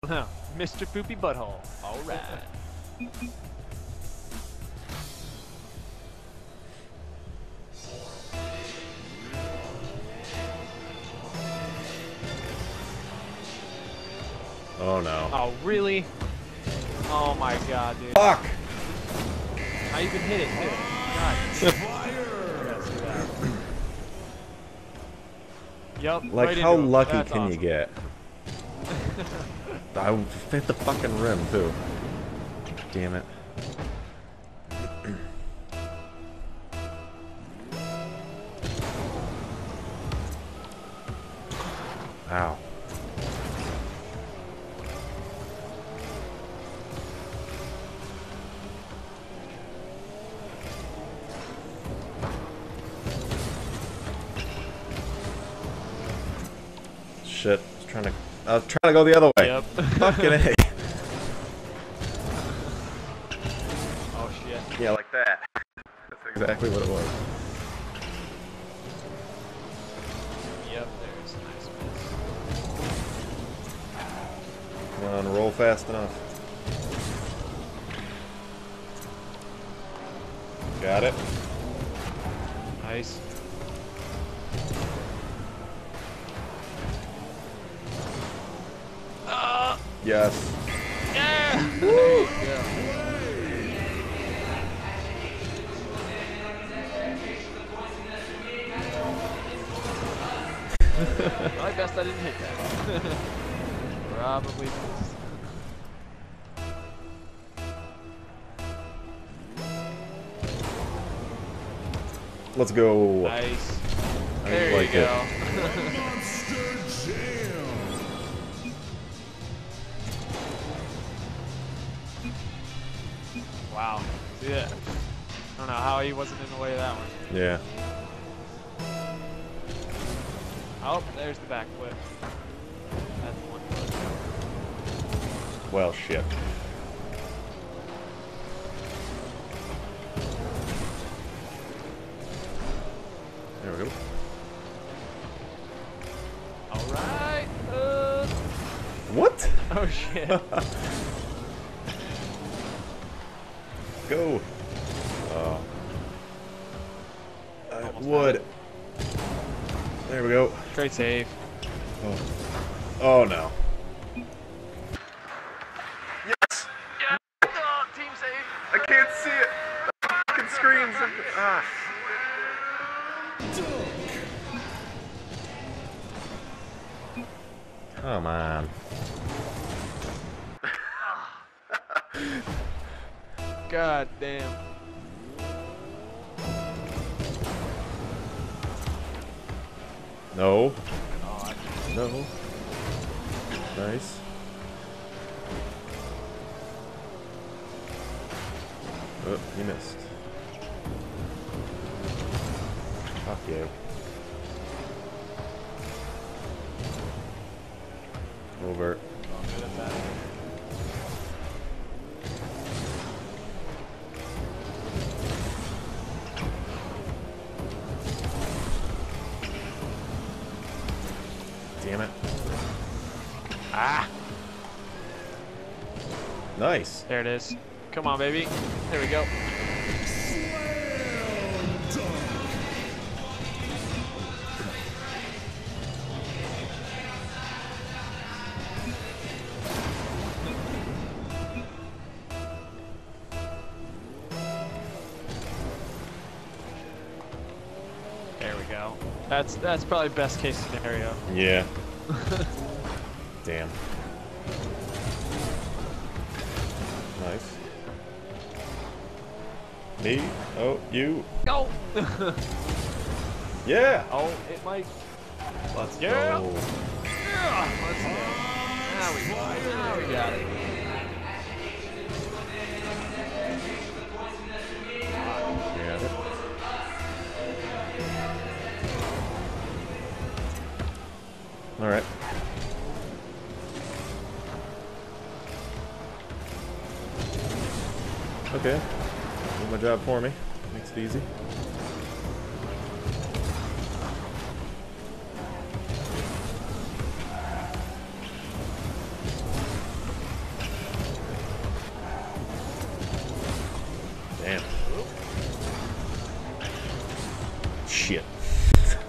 Mr. Poopy Butthole. All right. Oh no. Oh, really? Oh my god, dude. Fuck! I even hit it, too. God. Yeah, see that. Yep, Like, right how into him. lucky That's can you awesome. get? I hit the fucking rim, too. Damn it. Ow. Shit. I was trying to go the other way. Yep. Fucking A. Oh shit. Yeah, like that. That's exactly what it was. Yep, there's a nice miss. Come on, roll fast enough. Got it. Nice. Yes. Yeah! There you go. Probably best I didn't hit that. Probably best. Let's go. Nice. I There like you it. go. Wow. See that? I don't know how he wasn't in the way of that one. Yeah. Oh, there's the backflip. That's one foot. Well, shit. There we go. Alright. What? Oh shit. Go. Oh. I Almost would. had it. There we go. Straight save. Oh. Oh no. Yes! Yeah. Oh, team save. I can't see it! The fucking screens! Ah. Come on. God damn. No. Oh, No. Nice. Oh, you missed. Fuck you. Over. I'm good at that. Damn it. Ah! Nice. There it is. Come on, baby. There we go. There we go. That's probably best case scenario. Yeah. Damn. Nice. Me? Oh, you. Go! Yeah! Oh, it might. Let's Yeah. go. Yeah, let's go. Now we got it. Yeah. Alright. Okay. Do my job for me. Makes it easy.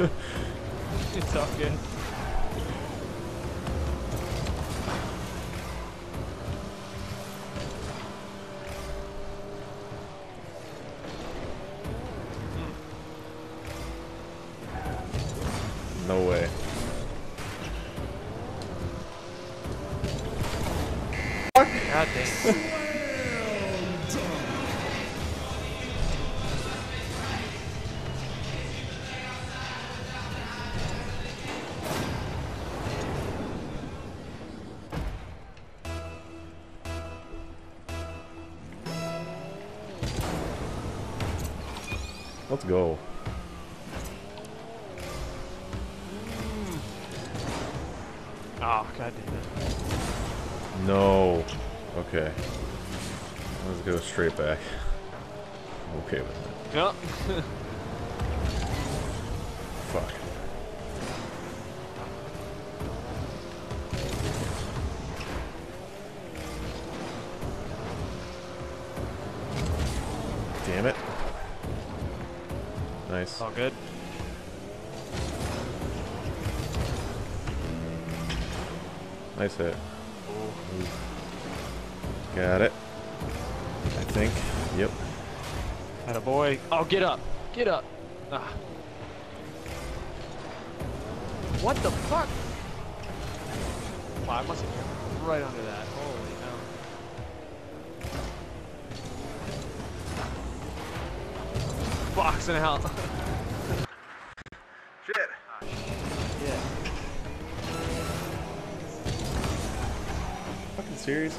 It's all good. No way. God dang. Let's go. Oh, god damn it. No. Okay. Let's go straight back. I'm okay with that. Yep. Fuck. Damn it. Nice. All good. Nice hit. Ooh. Got it. I think. Yep. Atta boy. Oh, get up. Get up. Ah. What the fuck? Wow, I must have been right under that. Holy no. Boxing out. Shit. Yeah. Fucking serious?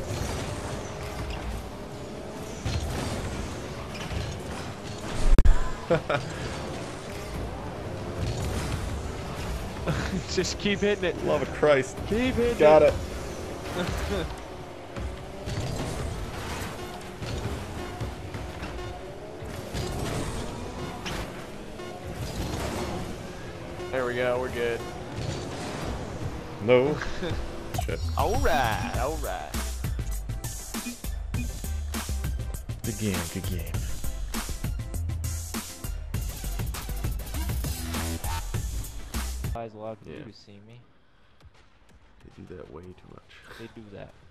Just keep hitting it. Love of Christ. Keep hitting Got it. There we go. We're good. No. Shit. Alright. Alright. Good game. Good game. Guys allowed to Yeah. do to see me. They do that way too much. They do that.